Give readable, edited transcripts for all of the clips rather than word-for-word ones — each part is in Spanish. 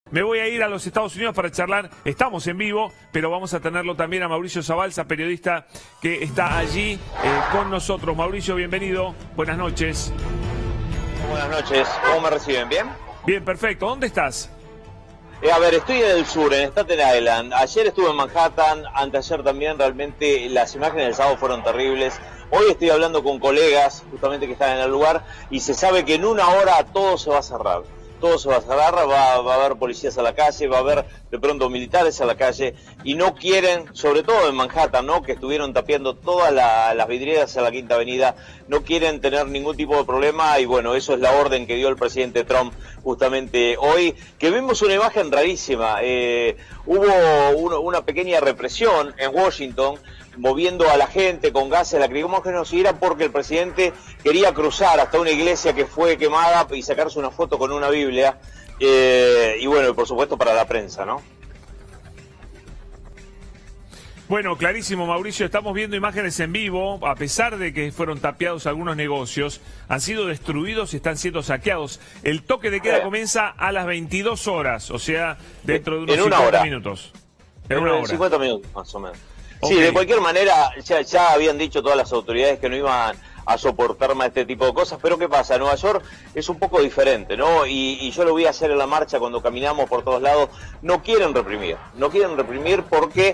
Me voy a ir a los Estados Unidos para charlar, estamos en vivo, pero vamos a tenerlo también a Mauricio Zabalza, periodista que está allí con nosotros. Mauricio, bienvenido, buenas noches. Buenas noches, ¿cómo me reciben? ¿Bien? Bien, perfecto, ¿dónde estás? A ver, estoy en el sur, en Staten Island. Ayer estuve en Manhattan, anteayer también. Realmente las imágenes del sábado fueron terribles. Hoy estoy hablando con colegas justamente que están en el lugar y se sabe que en una hora todo se va a cerrar. Todo se va a cerrar, va a haber policías a la calle, va a haber de pronto militares a la calle y no quieren, sobre todo en Manhattan, ¿no?, que estuvieron tapiando todas las vidrieras a la Quinta Avenida, no quieren tener ningún tipo de problema y bueno, eso es la orden que dio el presidente Trump justamente hoy, que vimos una imagen rarísima. Hubo una pequeña represión en Washington, moviendo a la gente con gases lacrimógenos, y era porque el presidente quería cruzar hasta una iglesia que fue quemada y sacarse una foto con una Biblia, y bueno, por supuesto para la prensa, ¿no? Bueno, clarísimo, Mauricio, estamos viendo imágenes en vivo, a pesar de que fueron tapiados algunos negocios, han sido destruidos y están siendo saqueados. El toque de queda comienza a las 22 horas, o sea, dentro de unos 50 minutos. En una hora. 50 minutos, más o menos. Okay. Sí, de cualquier manera, ya habían dicho todas las autoridades que no iban a soportar más este tipo de cosas, pero ¿qué pasa? Nueva York es un poco diferente, ¿no? Y yo lo vi hacer en la marcha cuando caminamos por todos lados. No quieren reprimir porque,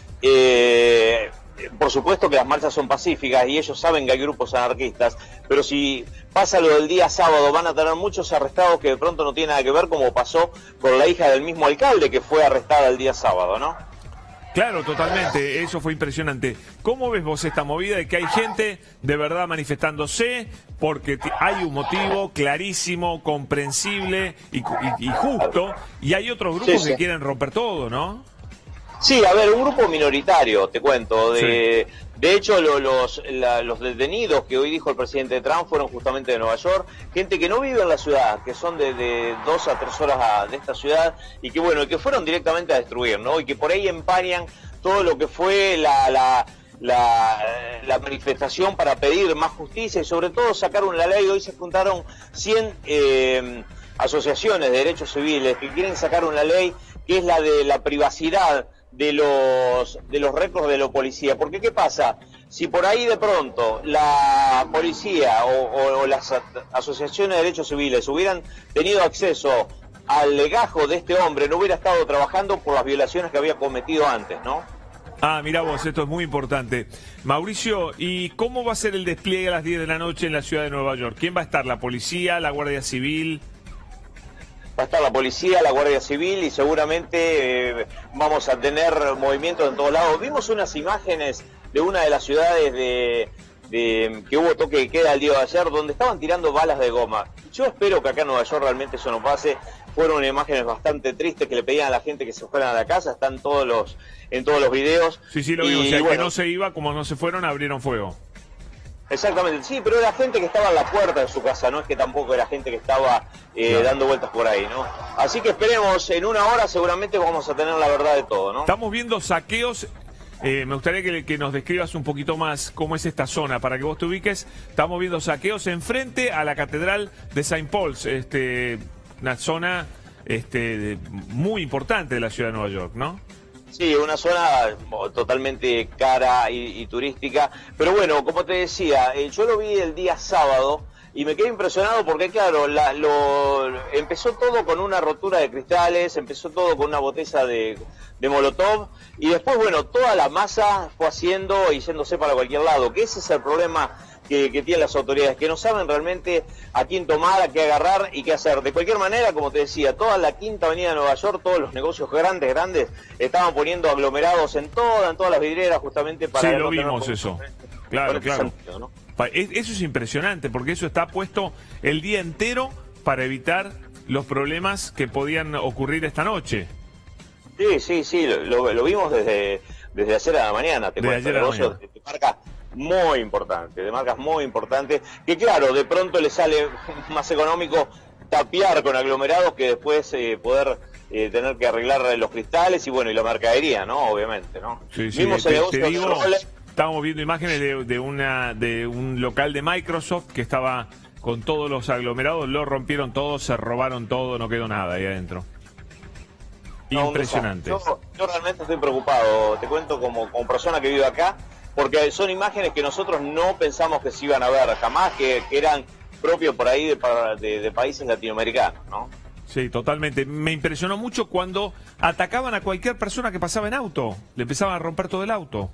por supuesto que las marchas son pacíficas y ellos saben que hay grupos anarquistas, pero si pasa lo del día sábado van a tener muchos arrestados que de pronto no tienen nada que ver, como pasó con la hija del mismo alcalde que fue arrestada el día sábado, ¿no? Claro, totalmente, eso fue impresionante. ¿Cómo ves vos esta movida de que hay gente de verdad manifestándose porque hay un motivo clarísimo, comprensible y justo, y hay otros grupos que quieren romper todo, ¿no? Sí, a ver, un grupo minoritario, te cuento. De hecho, los detenidos que hoy dijo el presidente Trump fueron justamente de Nueva York, gente que no vive en la ciudad, que son de 2 a 3 horas de esta ciudad, y que bueno, que fueron directamente a destruir, ¿no? Y que por ahí empañan todo lo que fue la manifestación para pedir más justicia y sobre todo sacaron la ley. Hoy se juntaron 100 asociaciones de derechos civiles que quieren sacar una ley que es la de la privacidad de los récords de la policía. Porque ¿qué pasa? Si por ahí de pronto la policía o las asociaciones de derechos civiles hubieran tenido acceso al legajo de este hombre, no hubiera estado trabajando por las violaciones que había cometido antes, ¿no? Ah, mirá vos, esto es muy importante. Mauricio, ¿y cómo va a ser el despliegue a las 10 de la noche en la ciudad de Nueva York? ¿Quién va a estar? ¿La policía, la Guardia Civil? Va a estar la policía, la Guardia Civil y seguramente vamos a tener movimientos en todos lados. Vimos unas imágenes de una de las ciudades que hubo toque de queda el día de ayer, donde estaban tirando balas de goma. Yo espero que acá en Nueva York realmente eso no pase. Fueron imágenes bastante tristes que le pedían a la gente que se fueran a la casa, están en todos los videos. Sí, lo vimos, o sea, bueno, que no se iba, como no se fueron, abrieron fuego. Exactamente, sí, pero era gente que estaba en la puerta de su casa, no es que tampoco era gente que estaba dando vueltas por ahí, ¿no? Así que esperemos, en una hora seguramente vamos a tener la verdad de todo, ¿no? Estamos viendo saqueos, me gustaría que nos describas un poquito más cómo es esta zona, para que vos te ubiques. Estamos viendo saqueos enfrente a la Catedral de St. Paul's, una zona muy importante de la ciudad de Nueva York, ¿no? Sí, una zona totalmente cara y turística, pero bueno, como te decía, yo lo vi el día sábado y me quedé impresionado porque claro, empezó todo con una rotura de cristales, empezó todo con una botella de Molotov y después, bueno, toda la masa fue haciendo y yéndose para cualquier lado, que ese es el problema que tienen las autoridades, que no saben realmente a quién tomar, a qué agarrar y qué hacer. De cualquier manera, como te decía, toda la Quinta Avenida de Nueva York, todos los negocios grandes, estaban poniendo aglomerados en todas las vidrieras justamente para... Sí, lo vimos eso. Claro. Sentido, ¿no? Eso es impresionante, porque eso está puesto el día entero para evitar los problemas que podían ocurrir esta noche. Sí, lo vimos desde ayer a la mañana. Te cuento, negocios de marca muy importante, de marcas muy importantes, que claro, de pronto le sale más económico tapiar con aglomerados que después poder tener que arreglar los cristales y bueno, y la mercadería, ¿no? Obviamente, ¿no? Sí, te digo, estábamos viendo imágenes de un local de Microsoft que estaba con todos los aglomerados, lo rompieron todo, se robaron todo, no quedó nada ahí adentro. Impresionante. Yo realmente estoy preocupado, te cuento como persona que vive acá, porque son imágenes que nosotros no pensamos que se iban a ver jamás, que eran propios por ahí de países latinoamericanos, ¿no? Sí, totalmente. Me impresionó mucho cuando atacaban a cualquier persona que pasaba en auto. Le empezaban a romper todo el auto.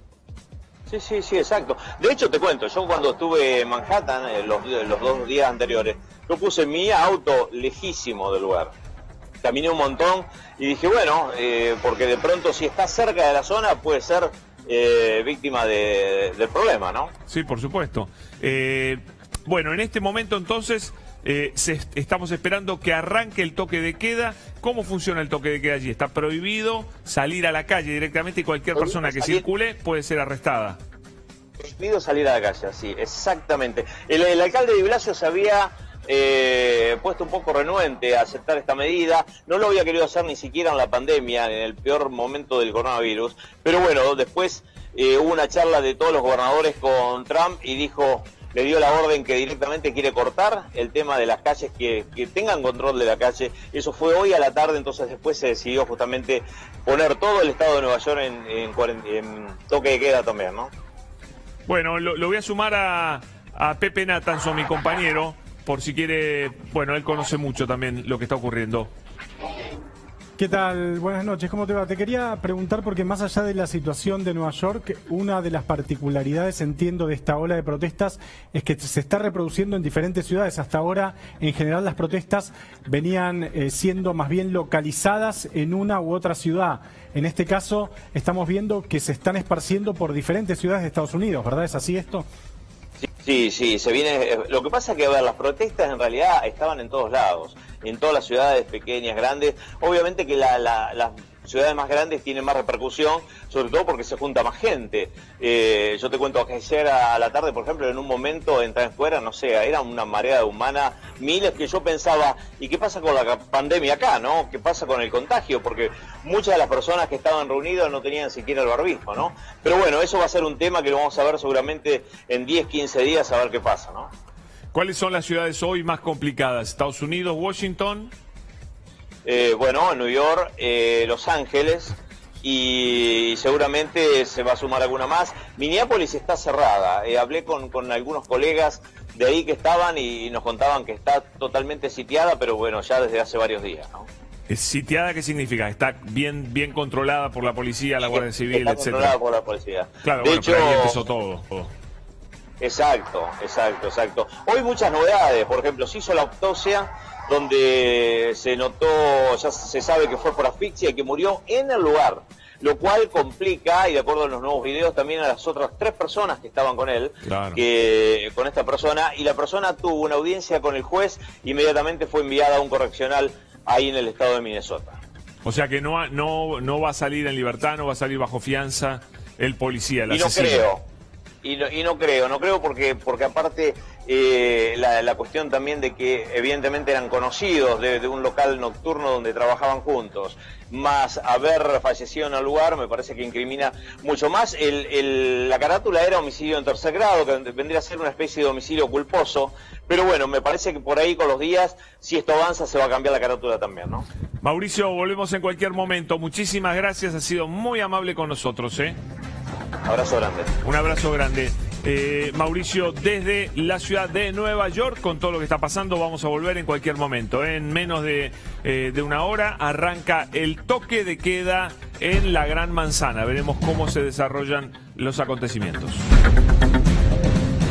Sí, exacto. De hecho, te cuento, yo cuando estuve en Manhattan, los 2 días anteriores, yo puse mi auto lejísimo del lugar. Caminé un montón y dije, bueno, porque de pronto si está cerca de la zona puede ser víctima del problema, ¿no? Sí, por supuesto. Bueno, en este momento entonces estamos esperando que arranque el toque de queda. ¿Cómo funciona el toque de queda allí? Está prohibido salir a la calle directamente y cualquier persona que circule puede ser arrestada. Prohibido salir a la calle, sí, exactamente. El alcalde de Blasio se había puesto un poco renuente a aceptar esta medida. No lo había querido hacer ni siquiera en la pandemia, en el peor momento del coronavirus. Pero bueno, después hubo una charla de todos los gobernadores con Trump y le dio la orden que directamente quiere cortar el tema de las calles, que tengan control de la calle. Eso fue hoy a la tarde, entonces después se decidió justamente poner todo el estado de Nueva York en toque de queda también, ¿no? Bueno, lo voy a sumar a Pepe Nathanson, mi compañero, por si quiere, bueno, él conoce mucho también lo que está ocurriendo. ¿Qué tal? Buenas noches, ¿cómo te va? Te quería preguntar porque más allá de la situación de Nueva York, una de las particularidades, entiendo, de esta ola de protestas es que se está reproduciendo en diferentes ciudades. Hasta ahora, en general, las protestas venían siendo más bien localizadas en una u otra ciudad. En este caso, estamos viendo que se están esparciendo por diferentes ciudades de Estados Unidos, ¿verdad? ¿Es así esto? Sí, se viene. Lo que pasa es que, a ver, las protestas en realidad estaban en todos lados, en todas las ciudades pequeñas, grandes. Obviamente que las ciudades más grandes tienen más repercusión, sobre todo porque se junta más gente. Yo te cuento que ayer a la tarde, por ejemplo, en un momento en Times Square, no sé, era una marea humana, miles, que yo pensaba, ¿y qué pasa con la pandemia acá, no? ¿Qué pasa con el contagio? Porque muchas de las personas que estaban reunidas no tenían siquiera el barbijo, ¿no? Pero bueno, eso va a ser un tema que lo vamos a ver seguramente en 10, 15 días, a ver qué pasa, ¿no? ¿Cuáles son las ciudades hoy más complicadas? ¿Estados Unidos, Washington? Bueno, New York, Los Ángeles, y seguramente se va a sumar alguna más. Minneapolis está cerrada. Hablé con algunos colegas de ahí que estaban y nos contaban que está totalmente sitiada, pero bueno, ya desde hace varios días, ¿no? ¿Sitiada qué significa? ¿Está bien controlada por la policía, la Guardia Civil, está etcétera? Controlada por la policía. Claro, de bueno, hecho, pero ahí empezó todo. Exacto. Hoy muchas novedades. Por ejemplo, se hizo la autopsia donde se notó, ya se sabe que fue por asfixia y que murió en el lugar, lo cual complica, y de acuerdo a los nuevos videos, también a las otras 3 personas que estaban con él, claro, con esta persona, y la persona tuvo una audiencia con el juez, inmediatamente fue enviada a un correccional ahí en el estado de Minnesota. O sea que no va a salir en libertad, no va a salir bajo fianza el policía, el asesino. No creo porque aparte la cuestión también de que evidentemente eran conocidos de un local nocturno donde trabajaban juntos, más haber fallecido en el lugar, me parece que incrimina mucho más. La carátula era homicidio en tercer grado, que vendría a ser una especie de homicidio culposo, pero bueno, me parece que por ahí con los días, si esto avanza, se va a cambiar la carátula también, ¿no? Mauricio, volvemos en cualquier momento. Muchísimas gracias, ha sido muy amable con nosotros, ¿eh? Abrazo grande. Un abrazo grande. Mauricio, desde la ciudad de Nueva York, con todo lo que está pasando, vamos a volver en cualquier momento. En menos de una hora arranca el toque de queda en la Gran Manzana. Veremos cómo se desarrollan los acontecimientos.